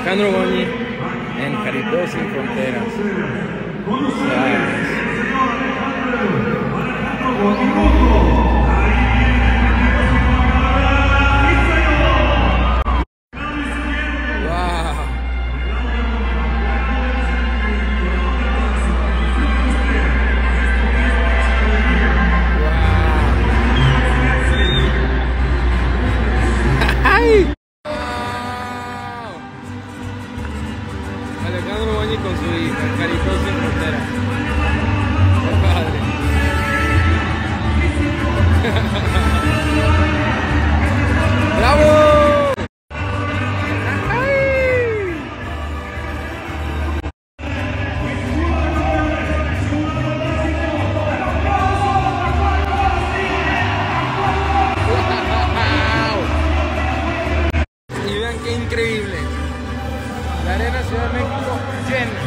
Alejandro Goñi en Jaripeo Sin Fronteras. Alejandro Goñi con su hija, Jaripeo Sin Fronteras. ¡Qué padre! ¡Bravo! Y vean qué increíble. La Arena Ciudad de México llena.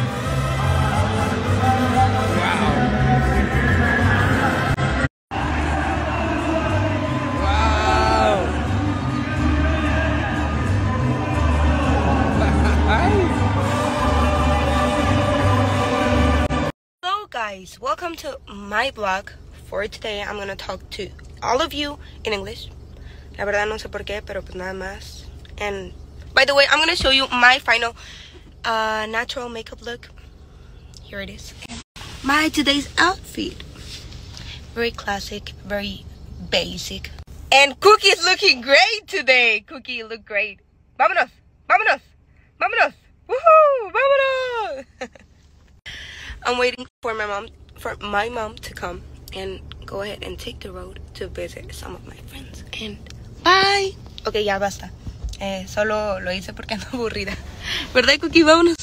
Hello guys, welcome to my vlog. For today I'm gonna talk to all of you in English. La verdad no sé por qué, pero pues nada más. And by the way, I'm gonna show you my final natural makeup look. Here it is. My today's outfit. Very classic, very basic. And Cookie is looking great today. Cookie, you look great. Vámonos, vámonos, vámonos. Woohoo, vámonos. I'm waiting for my mom to come and go ahead and take the road to visit some of my friends. And bye. Okay, ya basta. Solo lo hice porque ando aburrida. ¿Verdad, Cookie? Vámonos.